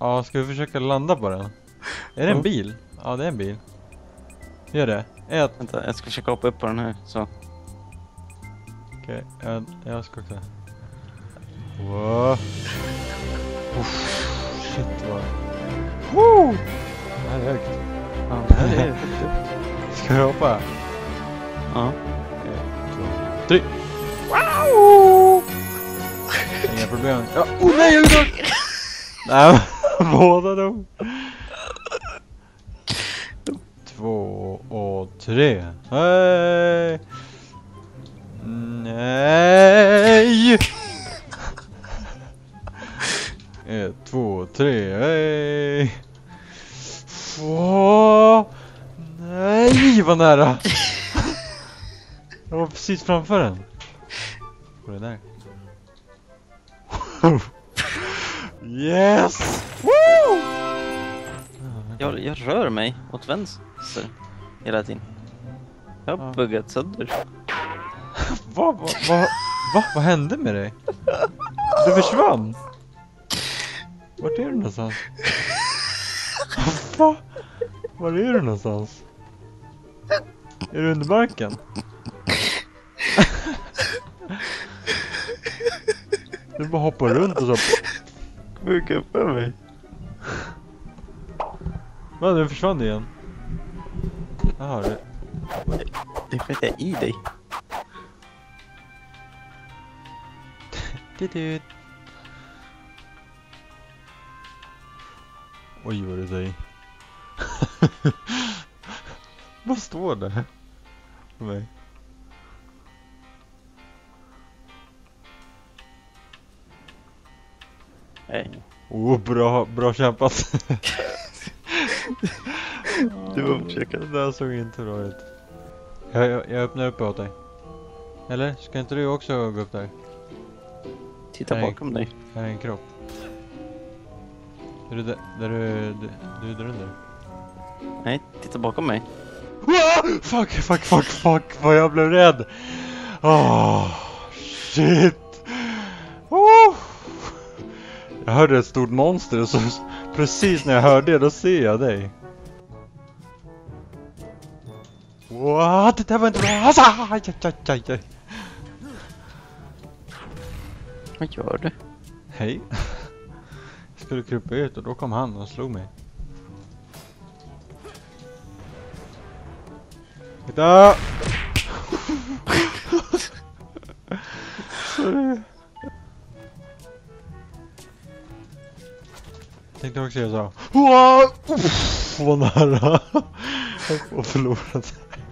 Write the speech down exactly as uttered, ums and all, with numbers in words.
Ja, ska vi försöka landa på den? Är det en Mm. bil? Ja, det är en bil. Gör det. Ett. Vänta, jag ska försöka hoppa upp på den här. Så. Okej, jag, jag ska också. Wow. Uff, shit vad. Woo! Det här är högt. Ja, det här är högt upp. Ska vi hoppa? Ja. Ett, två, tre. Wow! Inga problem. Ja, oh nej, jag dör! Nej, båda de. Två och tre. Hej! Nej! Ett, två, tre. Hej! Två. Nej, vad nära! Jag var precis framför den. På det där. Yes! Woo! Jag, jag rör mig åt vänster hela tiden. Jag har Ja. buggat sönder. Vad, vad, vad, va? Vad hände med dig? Du försvann. Vart är du någonstans? Va? Var är du någonstans? Är du under marken? Du bara hoppar runt och så. Bugga på mig. Va, den försvann igen. Jaha, det. Det är för att jag är i dig. Tittit. Oj, vad det säger. Vad står det för mig? Nej. Oh, bra, bra kämpat. Du var försöka. Det där såg inte bra ut. Jag, jag, jag öppnar upp åt dig. Eller? Ska inte du också gå upp där? Titta Nej. bakom dig. Här är en kropp. Är du där? Där du, du, du är där under? Nej, titta bakom mig. Ah! Fuck, fuck, fuck, fuck, vad jag blev rädd. Åh, shit. Oh. Jag hörde ett stort monster och så precis när jag hörde det, då ser jag dig. What? Det där var inte bra. Alltså, aj, aj, aj, aj. Vad gör du? Hej. Jag skulle krypa ut och då kom han och slog mig. Titta! Sorry. Jag tänkte också jag sa. Wow! Uff, vad nära. Jag har förlorat.